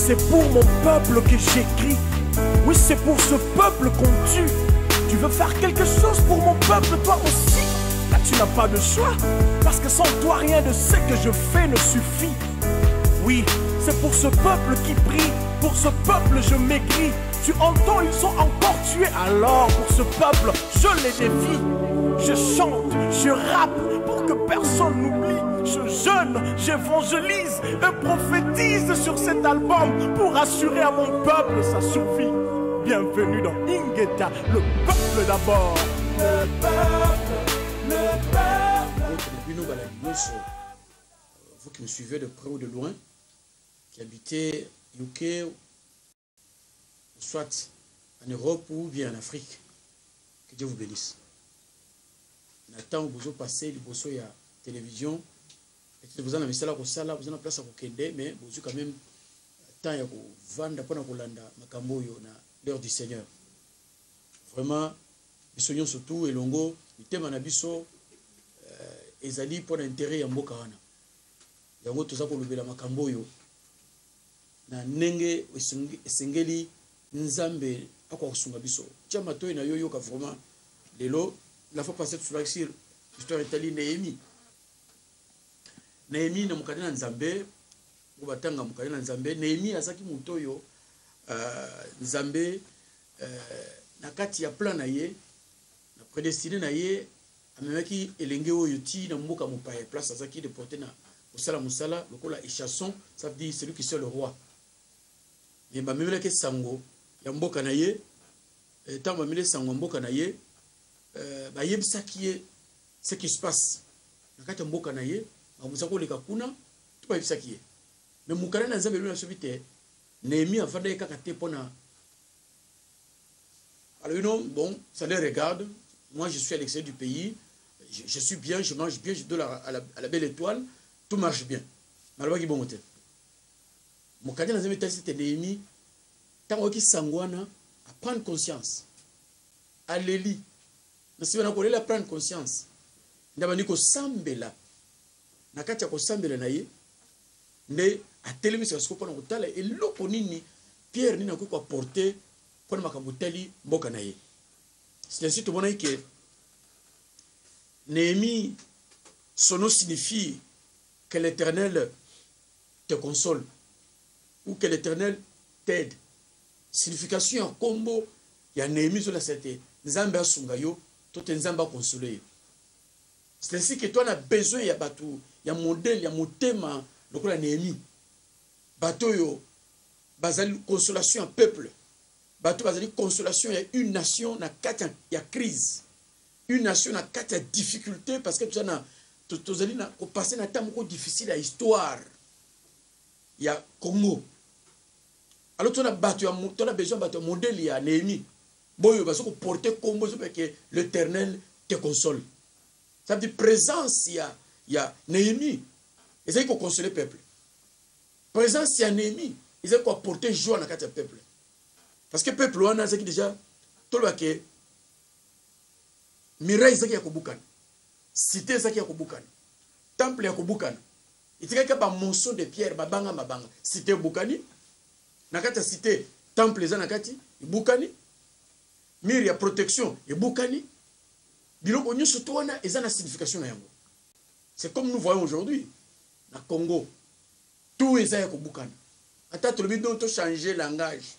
c'est pour mon peuple que j'écris. Oui, c'est pour ce peuple qu'on tue. Tu veux faire quelque chose pour mon peuple, toi aussi? Là, tu n'as pas de choix. Parce que sans toi, rien de ce que je fais ne suffit. Oui, c'est pour ce peuple qui prie. Pour ce peuple, je m'écris. Tu entends, ils sont encore tués. Alors, pour ce peuple, je les défie. Je chante, je rappe pour que personne n'oublie. Je jeûne, j'évangélise et prophétise sur cet album pour assurer à mon peuple sa survie. Bienvenue dans Ingeta, le peuple d'abord. Le peuple, le peuple. Vous qui me suivez de près ou de loin, qui habitez UK, soit en Europe ou bien en Afrique, que Dieu vous bénisse. Nathan, vous avez passé le bosso à la télévision, et vous avez mis ça là, vous avez place à Kende, mais vous avez quand même temps à vendre pour Kolanda, Makamboyo, na l'heure du Seigneur. Vraiment, nous sommes surtout et longo, le thème en abisso, ezali pour l'intérêt ya mboka wana. Yango toza ko lobela Makamboyo. Na nenge esengeli nzambe akwa kusunga biso. Chama to ina yoyo ka vraiment lelo la fois passée sur l'histoire italienne Néhémie. Néhémie na mukadena nzambe kubatanga mukadena nzambe. Néhémie azaki mutoyo nzambe na kati ya plan na ye na prédestiné na ye amemaki elenge oyo ti na mboka mopaya place azaki de porter na musala musala lokola échasson, ça veut dire celui qui sert le roi. Et ba memele ke sango ya mboka na ye tant ba memele sango mboka na ye ba yebisaki ye ce qui se passe na kati mboka na ye ba musako leka kuna to ba yebisaki ye mais mukana na nzambe na sobite Néhémie avanda ye kaka te pona. Alors you know, bon, ça les regarde. Moi je suis à l'extérieur du pays, je suis bien, je mange bien, je dors à la belle étoile, tout marche bien. Malgré qui bon motel. Mon cadet dans un métal c'était Néhémie. Tant qu'il sangwana à prendre conscience, à l'éli. Mais si on a collé à prendre conscience, n'abani ko sambela, nakati ko sambela naye, mais à télémis sur ce qu'on a au et l'oponini Pierre ni na ko apporter pour makabuteli mboka naye. C'est ainsi tout le monde que Néhémie, son nom signifie que l'Éternel te console ou que l'Éternel t'aide. Signification en combo, il y a Néhémie sur la cité. Nzamba sungayo, toi t'es Nzamba consolé. C'est ainsi que toi on a besoin, il y a bateau, il y a modèle, il y a mon thème, donc la Néhémie. Bateau yo, bazali consolation en peuple. Bateau bazali consolation, il y a une nation, il y a crise. Une nation a quatre difficultés parce que tu as passé un temps difficile à l'histoire. Il y a Congo. Alors tu as besoin de modèle, il y a Néhémie. Bon, parce que porter Congo, c'est que l'Éternel te console. Ça veut dire présence, il y a Néhémie. Et c'est qu'il faut consoler le peuple. Présence, il y a Néhémie. Il faut apporter joie dans le peuple. Parce que le peuple, on a déjà tout le monde. Miraille zaki ya kubukan, cité zaki ya kubukan, temple ya kubukan. Itika ba monceau de pierre babanga mabanga, cité bukani. Nakata cité temple za nakati bukani. Mur ya protection e bukani. Biloko nyoso to wana eza na signification na yango. C'est comme nous voyons aujourd'hui na Congo. Tout eza ya kubukan. Ata to bido to changer langage.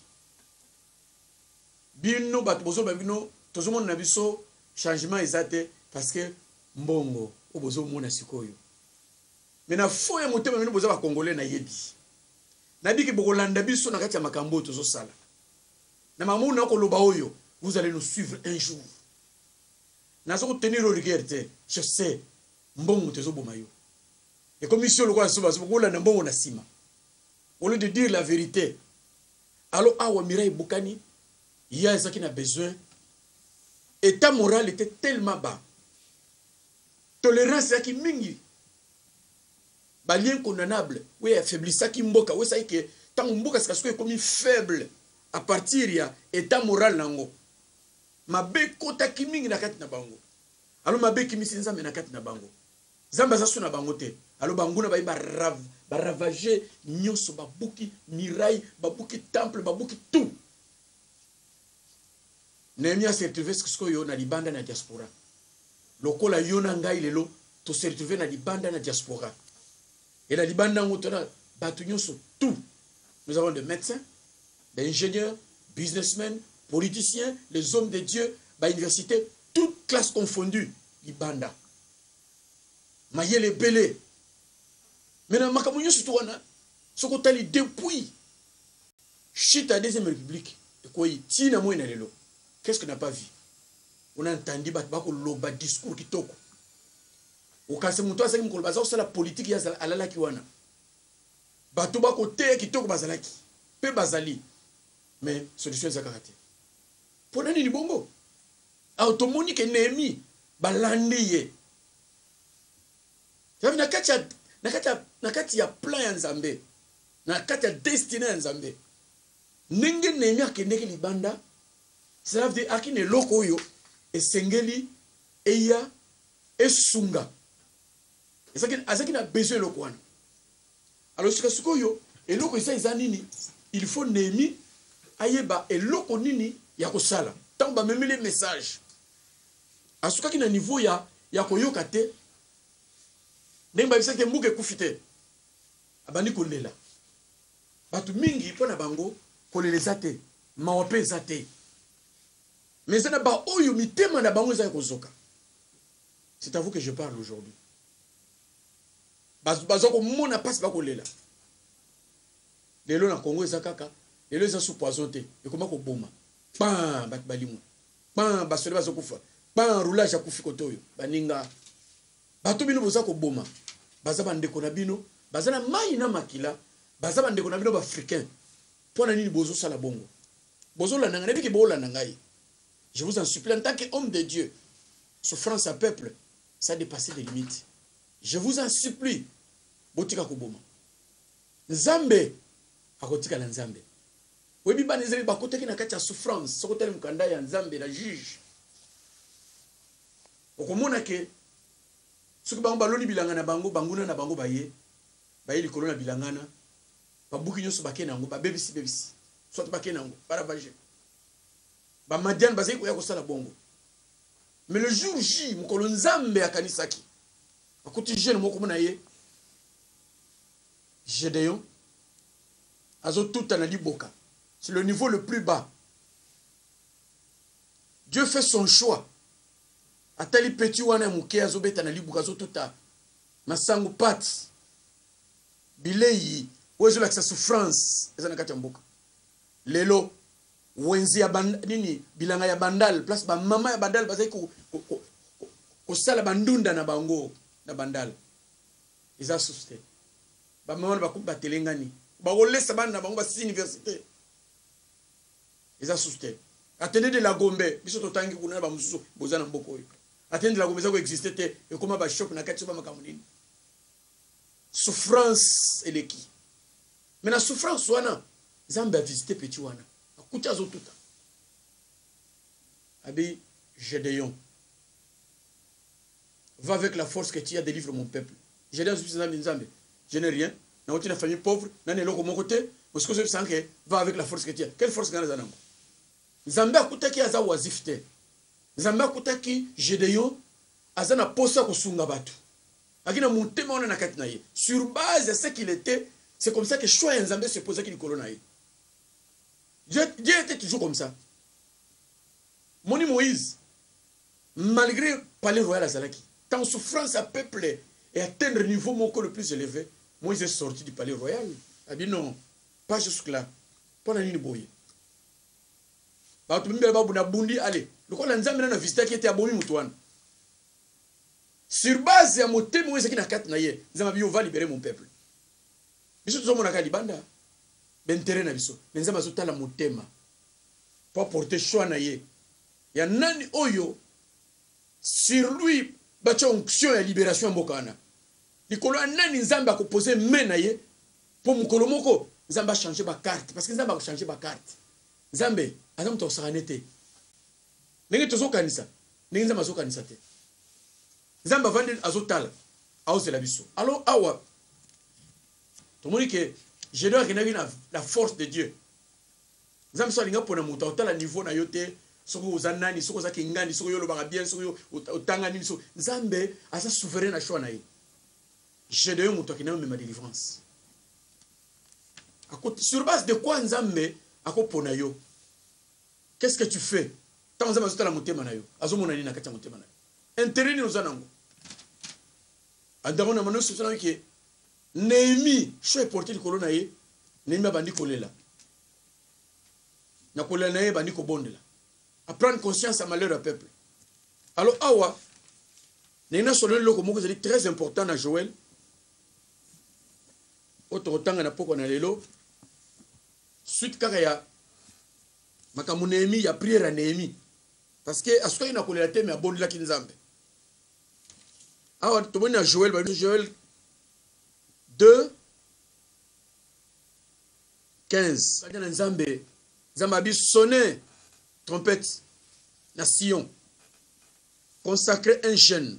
Bino bato bozo babino tozomo na biso changement exact parce que mbongo obozo mona sikoyo. Mais na fo ya motema mino boza ba congolais na yebi. Na biki bokolanda biso na kati ya makambo tozo sala. Na mamuna ko loba oyo, vous allez nous suivre un jour. Na zo tenir rigueur, je sais mbongo tozo bomayo. Et comme ici le quoi soba soba na mbongo na sima. Au lieu de dire la vérité. Alors awa Mirai Bukani, il y a ça qui n'a besoin. État moral était tellement bas. Tolérance qui mingi. Balien condamnable. Oui, affaiblissant qui mboka. Oui, ça y est que tant mboka c'est comme faible à partir ya état moral nango. Mabe kota ki mingi na kati na bango. Alors mabe ki misinza me na kati na bango. Zamba za suna bango te. alors banguna ba ravager nyonso babuki miraille babuki temple babuki tout Nehemia se retrouvé ce que yo na libanda na diaspora lokola yo na ngai lelo to se retrouver na libanda na diaspora et la libanda ngotona batu nyonso tout nous avons des médecins des ingénieurs businessmen politiciens les hommes de Dieu ba université toute classe confondue libanda mayele belé maintenant makambo nyonso to wana soko tali depuis chute à deuxième république quoi tina mo na lelo. Qu'est-ce qu'on n'a pas vu? On a entendu le discours qui toko. Au cas où on a dit la politique ya alala kiwana. Bato ba côté qui toko bazalaki. Pe bazali. Mais solution za karaté. Pour nani ni bongo? Automonique Nehemi balandi ye. Yavi nakati ya plan ya Nzambe. Nakati ya destiné ya Nzambe. Nenge Nehemi akendeki libanda. Cela veut dire akine loko yo esengeli eya esunga. Ezaki na besoin loko wana. Alors siko yo eloko isa nini il faut Nehemi ayeba eloko nini ya kosala. Tant ba memele message. Asuka ki na niveau ya koyoka te. Ndemba bisake mbuke kufite. Abani kolela. Batu mingi pona bango koleleza te, mawape zate. Mais ça n'a pas oyo mitema na bango za kozoka. C'est à vous que je parle aujourd'hui. Bazoko mona passe ba kolela. Lelo na Congo ezakaka, lelo eza sous poisonné. Et comment ko boma? Bam bat balimu. Bam basole bazokufa. Bam roulage ya kufi kotoyo. Baninga. Bato bino boza ko boma. Baza bandeko na bino, baza na mai na makila, baza bandeko na bino ba africain. Pona nini bozo sala bongo? Bozo la nanga nebiki bo la nangai. Je vous en supplie, en tant qu'homme de Dieu, souffrance à peuple, ça a dépassé les limites. Je vous en supplie, botika kuboma. Nzambe, akotika la Nzambe. Webi ba nzambe bakoteki na kati ya souffrance, sokotele mkanda ya Nzambe la juge. Okomona ke soki bango baloni bilanga na bango, banguna na bango baye likolo na bilangana, babuki nyonso bakena yango, babebisi. Soit bakena yango, baravage. Ba madian bazai ko ya kosala bongo. Mais le jour J, mukolo Nzambe akanisaki. Akoti jeune moko mona ye. Gédéon azo tout anali boka. C'est le niveau le plus bas. Dieu fait son choix. Atali petit wana muke azo beta na libuka azo tuta. Masangu pat. Bilei ozo la souffrance ezana kati mboka. Lelo wenzi ya nini bilanga ya bandal plus ba mama ya bandal bazai ko sala bandunda na bango na bandal isa suste ba mama ba kuba telengani ba olesa bana bango ba université isa suste atende de la Gombe biso totangi kuna ba mususu bozana mboko yo atende de la Gombe za ko exister te e koma ba shop na kati ba makamunini souffrance eleki mais la souffrance wana Nzambe a visité petit wana akuta. Abi Gédéon, va avec la force que tu as, délivre mon peuple. Gédéon, je n'ai rien, n'a aucune famille pauvre, n'a pas mon côté, parce que je sens que va avec la force que tu as. Quelle force gagne Zanango? Nzambe akuta ki aza wazifte. Nzambe akuta ki Gédéon azana posa kosunga batu. Akina mutema ona na kati na ye. Sur base de ce qu'il était, c'est comme ça que choix Nzambe se posait qu'il colonna ye. Dieu était toujours comme ça. Moni Moïse, malgré palais royal à Zalaki, tant souffrance à peuple et atteindre le niveau mon le plus élevé, Moïse est sorti du palais royal. Il a dit non, pas jusque-là. Pas la ligne boye. Allez, le coup l'anzam n'a visité qui était abonné moutouane. Sur base à moté Moïse qui n'a qu'à naïe, Nzamabio va libérer mon peuple. Biso tout mon akalibanda. Bentere na biso nzamba zotala motema pour porter choix na ye ya nani oyo sur lui bacha onction ya libération mbokana likolo nani nzamba ko poser main na ye pour mukolo moko nzamba changer ba carte parce que nzamba ko changer ba carte nzambe azam to saranete ndenge tozo kanisa ndenge nzamba zo kanisa te nzamba vandi azotala aozela biso. Alors awa tout le monde dit que je dois regarder la force de Dieu. Nzambe so alinga pona muta otala niveau na yote soko uzanani soko za kingani soko yolo ba bien soko otangani soko Nzambe asa souverain na choix na ye. Je dois muta kina me ma délivrance. Sur base de quoi Nzambe akopona yo? Qu'est-ce que tu fais? Tant Nzambe azotala motema na yo. Azomona ni na kati ya motema na yo. Intérêt ni ozanango. Andamona mano sosana ke Néhémie, je suis porté le colonne aïe, Néhémie bandi kolela. Na kolela naïe bandi kobondela. À prendre conscience à malheur au peuple. Alors awa, Néhémie sur le loco moko c'est très important à Joël. Autre temps na poko na lelo. Suite kaya makamu Néhémie ya prière à Néhémie. Parce que à ce qu'il na kolela te mais abondela kinzambe. Awa to boni na Joël 2:15. Nzambe a sonné trompette na Sion. Consacrer un jeûne.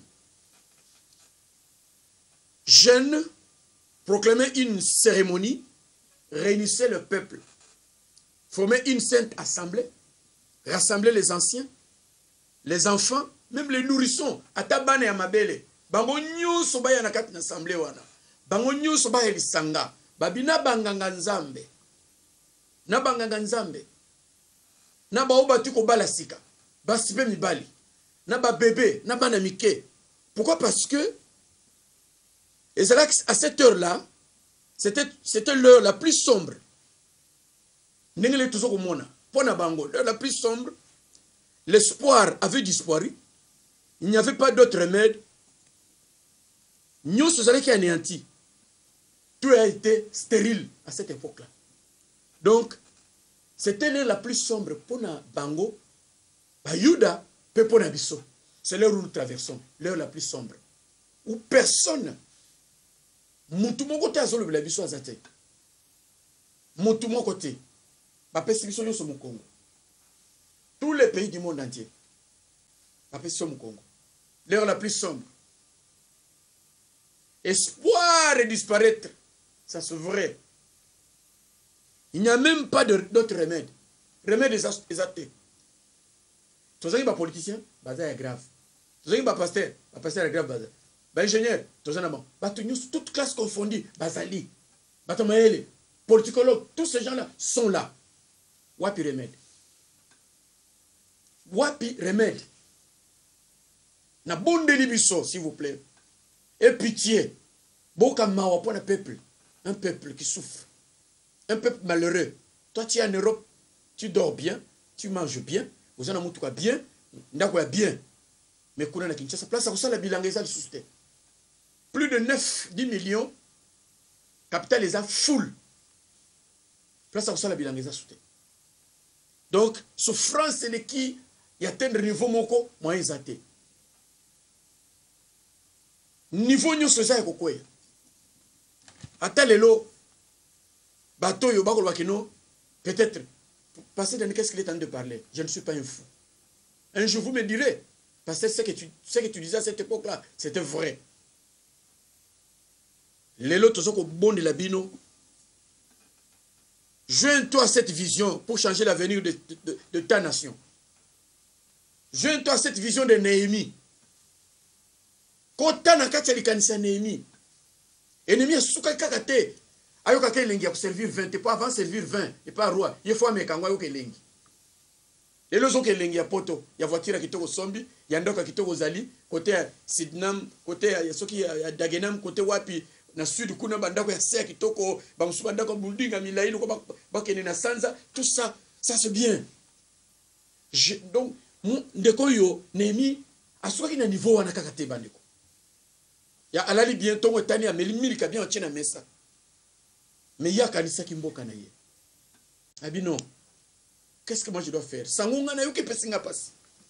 Jeûne, proclamer une cérémonie, réunissez le peuple. Former une sainte assemblée, rassembler les anciens, les enfants, même les nourrissons, atabane ya mabele. Bango nyuso baya na kati na assemblée wana. Bango nyuso ba elisanga babina banganga nzambe na banganga nzambe na ba obatu ko bala sika basipe mibali na ba bébé na bana mike. Pourquoi? Parce que et c'est là à cette heure-là c'était l'heure la plus sombre. Nengele toujours ko mona pona bango l'heure la plus sombre. L'espoir avait disparu. Il n'y avait pas d'autre remède. Nous sommes allés anéantis. Tout a été stérile à cette époque-là. Donc, c'était l'heure la plus sombre pour na Bango, Bayuda, peu pour Nabiso. C'est l'heure où nous traversons, l'heure la plus sombre. Où personne, tout mon côté a zolo la biso azate. Tout mon côté, Bapesibiso sur mon Congo. Tous les pays du monde entier, Bapesibiso mon Congo. L'heure la plus sombre. Espoir et disparaître. Ça c'est vrai. Il n'y a même pas d'autre remède. Remède des athées. Tu sais que les politiciens, c'est grave. Tu sais que les pasteurs, c'est grave. Les ingénieurs, tu sais que toutes classes confondues, Bazali, Batamaele, politicologues, tous ces gens-là sont là. Wapi remède. Wapi remède. Na bon délibiso, s'il vous plaît. Et pitié. Bokamawa pour un peuple qui souffre. Un peuple malheureux. Toi, tu es en Europe, tu dors bien, tu manges bien, vous en avez tout bien, bien. Mais quand on a Kinshasa, place à ça la bilangesa de soutien. Plus de 9-10 millions, capital les a full. Place à ça la bilangesa soutien. Donc, souffrance, c'est qui y atteint le niveau moko, moyen zaté. Niveau nous ça quoi. Atalelo bateau yo bakolo bakino peut-être parce que qu'est-ce qu'il est en train de parler. Je ne suis pas un fou. Un jour vous me direz parce que ce que tu disais à cette époque-là, c'était vrai. Lelo tozoko bon de la bino. Joins-toi à cette vision pour changer l'avenir de ta nation. Joins-toi à cette vision de Néhémie. Kota na kati ya likanisa Néhémie. Ennemi asuka kakate. Ayoka ke lengi pour servir 20 et pas avant servir 20 et pas roi. Il faut amekangwa yoke lengi. Et les autres lengi ya poto, ya voiture kitoko sombi, ya ndoka kitoko zali, côté ya Sidnam, côté ya soki ya Dagenam, côté wapi na sud kuna bandako ya Sea kitoko, ba musuba ndako building milai ko ba kene na Sanza, tout ça, ça c'est bien. Donc ndeko yo Néhémie asuka ki na niveau wana kakate bandeko. Ya alali bien tongo tani ameli milika bien otiena mesa. Mais il y a kanisa kimboka na ye. Abi non. Qu'est-ce que moi je dois faire? Sangunga na yoke pesinga passe.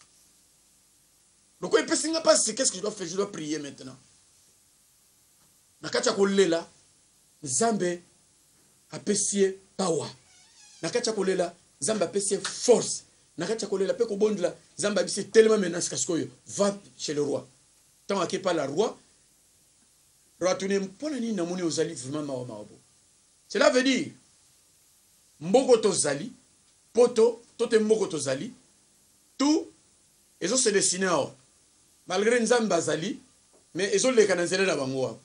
Donc quand pesinga passe, qu'est-ce que je dois faire? Je dois prier maintenant. Nakacha kolela Nzambe apesie power. Nakacha kolela Nzambe apesie force. Nakacha kolela pe ko bondla Nzambe abisi tellement menace kaskoyo va chez le roi. Tant qu'il pas la roi Cela veut dire, mboko tozali, poto, tote mboko tozali, tout, ils ont se dessiné, malgré Nzamba Zali, mais ils ont les canazélés là bango.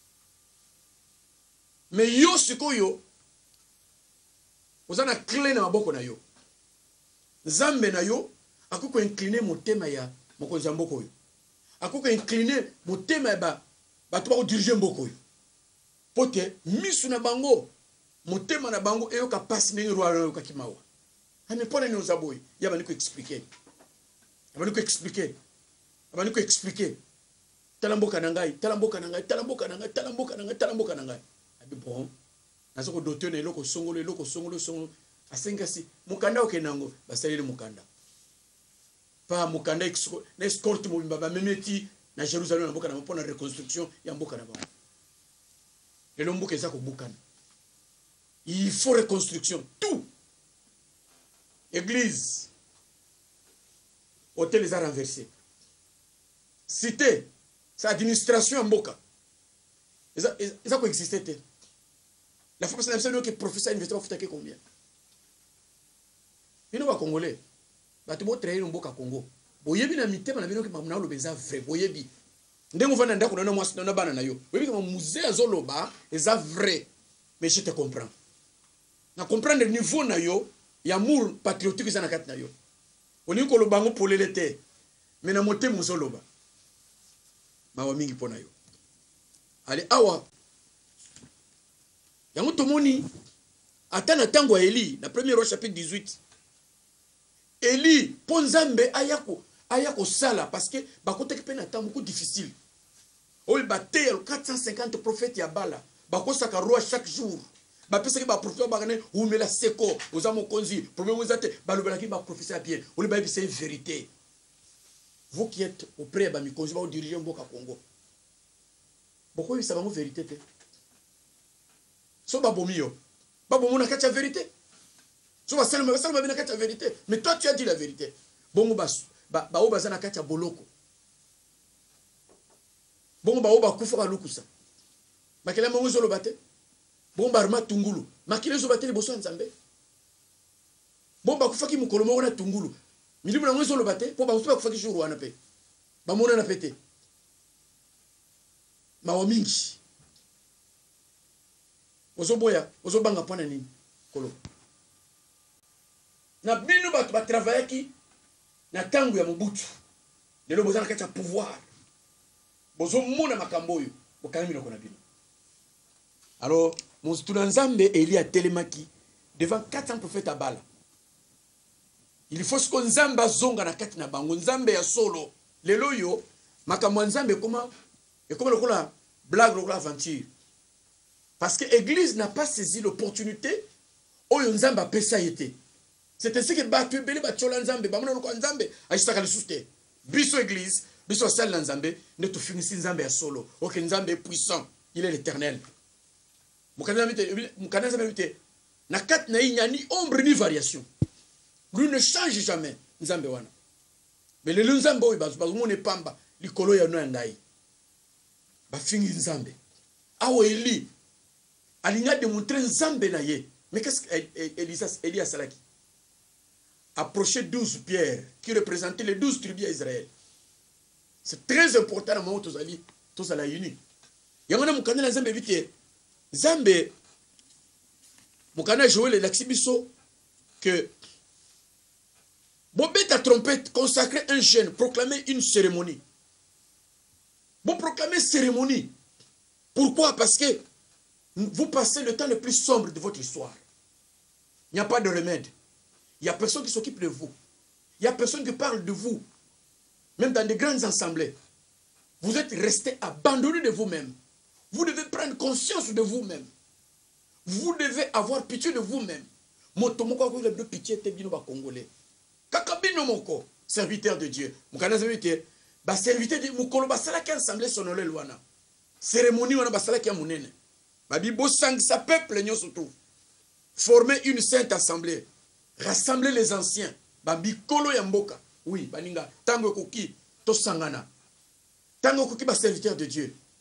Mais yo sikoyo, vous en a clé na maboko na yo. Nzambe na yo, akuko incliné motema ya moko nzamboko yo. Akuko incliné motema ya bato ba diriger mboko yo. Pote misu na bango, motema na bango eyo ka passe ndenge roi yo ka kimawa. Ame pona ni ozaboy, ya ba niko expliquer. Ya ba niko expliquer. Ya ba niko expliquer. Talamboka nangai, talamboka nangai, talamboka nangai, talamboka nangai, talamboka nangai. Abi bon. Nazo ko doter na eloko songolo, eloko songolo, songolo. Asengasi mukanda okenango, basalele mukanda. Pa mukanda na escorte mo baba memeti na Jérusalem na mboka na mpona reconstruction ya mboka na ba. Lelo mboka eza ko bukana. Il faut reconstruction tout. Église. Hôtel les a renversés. Cité, sa administration en mboka. Ils ont coexisté. La fois passée, nous que professeur universitaire va faire combien? Ils ne sont pas congolais. Bah tu vas travailler au Mboka Congo. Boyebi na mité, mais na bino que mamna lo beza vrai. Boyebi. Ndenge on va nanda kuna na mwasi na bana na yo. Boyebi comme musée azoloba, eza vrai. Mais je te comprends. Na comprendre le niveau na yo, ya amour patriotique za na kat na yo. Oni ko lo bango polele te. Mais na moté muzoloba. Mawa mingi pona yo. Allez awa. Yango tomoni atana tango ya Eli na 1er roi chapitre 18. Eli ponzambe ayako sala parce que bakote ke pena temps beaucoup difficile. Oyi baté 450 prophètes ya bala. Bakosaka roi chaque jour. Ba pesa ke ba prophète ba kana umela seko ozamo konzi problème ozate balobela ki ba professeur bien. Oli ba c'est une vérité. Vous qui êtes auprès ba mi konzi ba diriger mboka Congo. Pourquoi ça va en vérité te? So babomio. Babomo na kacha vérité. So ba salma na kacha vérité. Mais toi tu as dit la vérité. Bongo ba obaza na kacha boloko. Bongo ba oba kufa ba lukusa. Makela mo zolo bate. Bongo ba arma tungulu. Makile zo bate liboso nzambe. Bongo ba kufa ki mukolo mo na tungulu. Milimu na zolo bate po ba kufa ki jour wana pe. Ba mona na pété. Mawamingi. Ozoboya, ozobanga pona nini kolo. Na bino bato ba travailler ki na tangu ya Mobutu. Lelo bozana kati ya pouvoir. Bozo mona makambo yo, bokami loko na bino. Alors, Monsutuna Nzambe Eli a telemaki devant 400 prophètes à Bala. Il faut ce qu'on Nzamba zonga na kati na bango, Nzambe ya solo. Lelo yo makambo Nzambe comment et comme le la blague le aventure. Parce que l'église n'a pas saisi l'opportunité où Nzamba pesa été. C'est ainsi que batu bele bachola Nzambe ba mona ko Nzambe aisaka le souste. Biso église, biso sel Nzambe ne to finisi Nzambe ya solo. OK Nzambe est puissant, il est l'éternel. Mukana Nzambe na kat na ni ombre ni variation. Lui ne change jamais Nzambe wana. Mais le Nzambe oyo bazomone pamba likolo ya no ngai. Ba fingi Nzambe. Awo Eli alinga démontrer Nzambe na ye. Mais qu'est-ce que Eli a salaki? Approcher 12 pierres qui représentaient les 12 tribus d'Israël. C'est très important dans le moment où tous à la uni. Yangana mukana Nzambe vite. Nzambe mukana jouer les laxibiso que Bobet a trompette, consacrer un jeûne, proclamer une cérémonie. Bon, proclamer cérémonie. Pourquoi? Parce que vous passez le temps le plus sombre de votre histoire. Il n'y a pas de remède. Il n'y a personne qui s'occupe de vous. Il n'y a personne qui parle de vous. Même dans de grandes assemblées. Vous êtes restés abandonnés de vous-même. Vous devez prendre conscience de vous-même. Vous devez avoir pitié de vous-même. Motomoko ko le pitié te bino ba congolais. Kakabino moko, serviteur de Dieu. Mukana serviteur, ba serviteur de mukolo ba sala ki assemblée sonole lwana. Cérémonie wana ba sala ki munene. Ba bibo sang sa peuple nyo surtout. Former une sainte assemblée. Rassembler les anciens. Ba bikolo ya mboka. Oui, baninga tango koki to sangana. Tango koki ba serviteur de Dieu.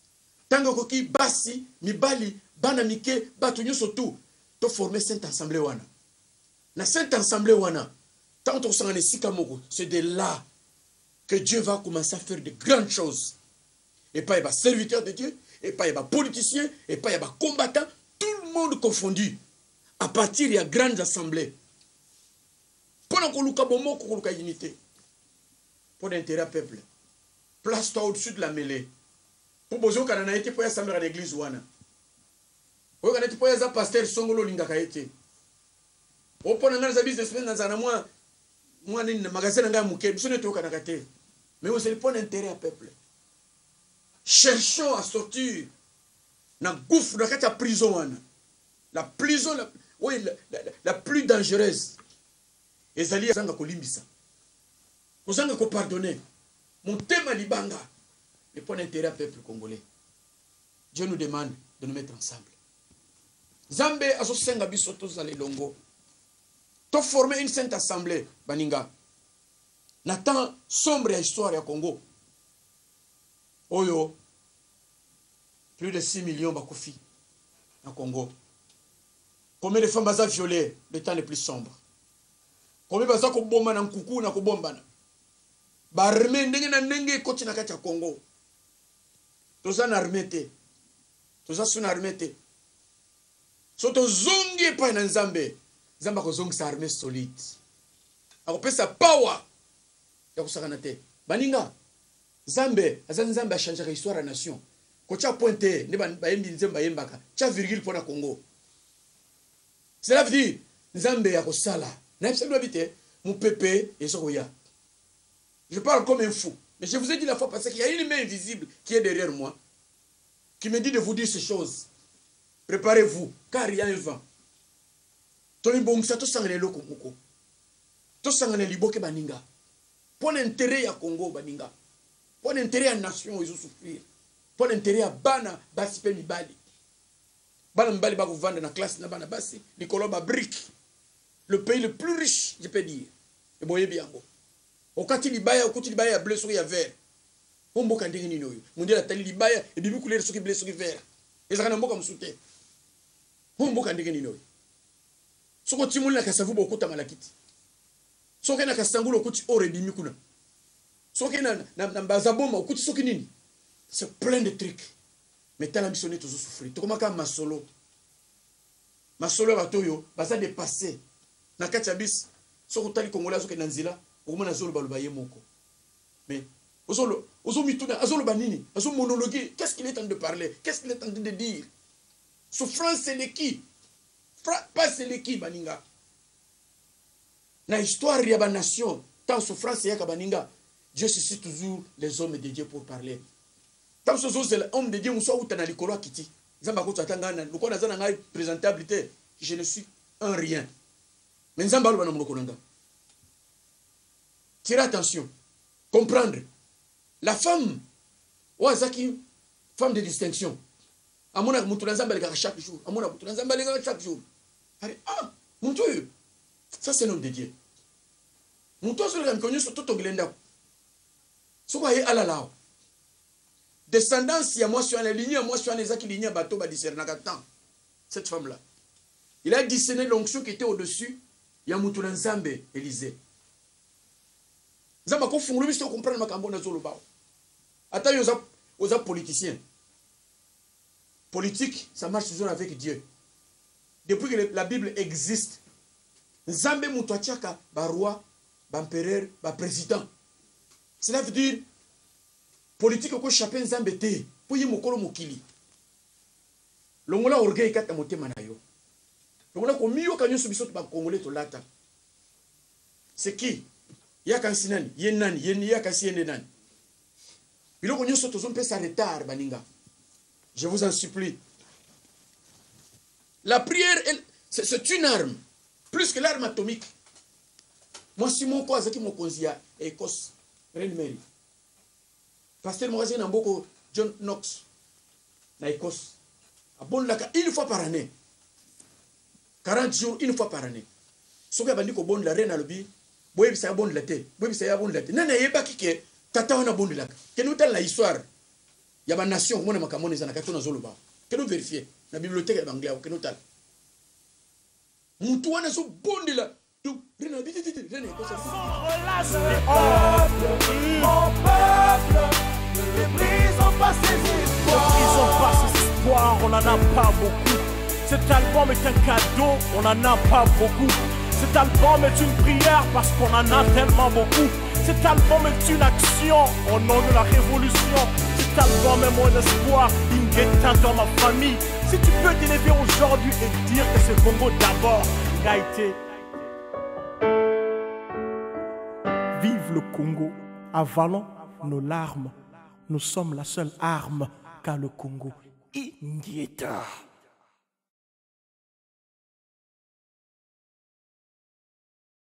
Tango koki basi, mibali, banamike, batunyo sotu. To former Sainte Assemblée wana. La Sainte Assemblée wana. Tant on s'en est c'est de là que Dieu va commencer à faire de grandes choses. Et pas il va serviteur de Dieu, et pas il va politicien, et pas il va combattant, tout le monde confondu. À partir de grandes assemblées. Pour la unité. Pour l'intérêt peuple. Place-toi au-dessus de la mêlée. Pour besoin qu'on a été pour assembler à l'église ouana. Pour qu'on a été pour les pasteurs songolo lingaka été. Pour qu'on a des businessmen dans un mois. Moi, je suis magasin de Mouké, je suis Kanakate. Mais vous avez pas d'intérêt à peuple. Cherchons à sortir dans le gouffre de la prison. La prison la plus dangereuse. Et Zali Zanga Kolimbisa. Vous avez pardonné. Mon thème à Libanga. Il n'y a pas d'intérêt à peuple congolais. Dieu nous demande de nous mettre ensemble. Zambe a so senga bisoto za longo. To former une sainte assemblée, Baninga. Nathan sombre à histoire ya Congo. Oyo, plus de 6 millions bakofi en Congo. Combien de femmes baza violées, le temps le plus sombre. Combien baza ko bomba na nkuku na ko bomba na. Ba armée ndenge na ndenge koti na kati ya Congo. Toza na armée te. Toza suna armée te. Soto zongi pa na Nzambe. Zamba kozongi sa armée solide. Akopesa power ya kusakana te. Baninga Nzambe a changé l'histoire de la nation. Quand tu as pointé, ne ba yembi nzemba yembaka, tu as virgule pour la Congo. Cela veut dire Nzambe ya kosala. Na yebisa doit vite mon pépé et sokoya. Je parle comme un fou, mais je vous ai dit la fois passée qu'il y a une main invisible qui est derrière moi qui me dit de vous dire ces choses. Préparez-vous car il y a un vent. Toni bongisa to sangane loko moko. To sangane liboke baninga. Pour l'intérêt ya Congo baninga. Pour l'intérêt à la nation ils ont souffrir. Pour l'intérêt à bana basi pe mibali. Bana mibali ba ko vendre na classe na bana basi, likolo ba brique. Le pays le plus riche, je peux dire. Et boye biango. Okati libaya ya bleu soki ya vert. Omboka ndenge nini oyo. Mondela tali libaya et bibi couleur soki bleu soki vert. Ezaka mboka musute. Omboka ndenge nini oyo. Soko timuli na kasavu bokuta malakiti. Soki na kasangulo okuti ore bimi kuna. Soki na bazaboma okuti soki nini. C'est plein de trucs. Mais tala missionné toujours souffrir. To komaka masolo. Masolo batoyo baza dépassé. Na kati abis soko tali Congolais soki na nzila, okomona zolo baluba ye moko. Mais ozo mituna azolo banini, azo monologuer, qu'est-ce qu'il est en train de parler? Qu'est-ce qu'il est en train de dire? Souffrance c'est les qui? Pas c'est les qui baninga. Na histoire ya ba nation, tant souffrance ya ka baninga, Dieu suscite toujours les hommes de Dieu pour parler. Tant ce c'est l'homme de Dieu muso uta na likolo akiti. Nzamba ko tsatanga na loko na zana ngai présentabilité, je ne suis un rien. Mais nzamba lo bana muloko nanga. Tirez attention, comprendre. La femme wazaki femme de distinction. Amona mutu nzamba le chaque jour, amona mutu nzamba le chaque jour. Allez, ah, mutu ça c'est l'homme de Dieu. Mutu so le connu sur tout glenda. So ba ye alalao. Descendance, il y a moi sur la lignée, moi sur les acquis lignés, bateau, ba discerner cette femme-là. Il a discerné l'onction qui était au-dessus. Il y a Moutoula Nzambe, Élysée. Nzamba ko fungulu biso comprendre makambo na zolo bao. Attends, aux politiciens. Politique, ça marche toujours avec Dieu. Depuis que la Bible existe, Nzambe Moutoua Tchaka, ba roi, ba empereur, ba président. Cela veut dire politique ko chapin Nzambe te pour yi mokolo mokili. Longola orgueil kata motema na yo. Longola ko miyo kanyo subiso ba Congolais to lata. C'est qui? Yaka sinani, yenani, yeni yaka siende nani. Biloko nyoso to zompe sa retard baninga. Je vous en supplie. La prière c'est une arme plus que l'arme atomique. Moi si mon quoi zaki mokonzia Écosse, Reine Mary. Pasteur Morazé Namboko, John Knox, na Écosse. Abonlaka une fois par année. 40 jours, une fois par année. Ce qui a dit que bon la reine a le bi, boye bisa bon la té, boye bisa bon la té. Nana yeba kike, tata wana bon la. Que nous telle la histoire. Il y a une nation, on a ma camone, on a quelque chose à que nous vérifier. La bibliothèque est anglaise, que nous tal. Moutouane sont bons de là. Donc, rien à dire, rien à Mon peuple, ne brisons pas ses espoirs. Ne brisons pas ses espoirs, on n'en a pas beaucoup. Cet album est un cadeau, on n'en a pas beaucoup. Cet album est une prière parce qu'on en a tellement beaucoup. Cet album est une action au nom de la révolution. Cet album est mon espoir, Ingeta dans ma famille. Si tu peux t'élever aujourd'hui et dire que c'est Congo d'abord, Gaïté. Vive le Congo, avalons nos larmes. Nous sommes la seule arme qu'a le Congo. Ingeta.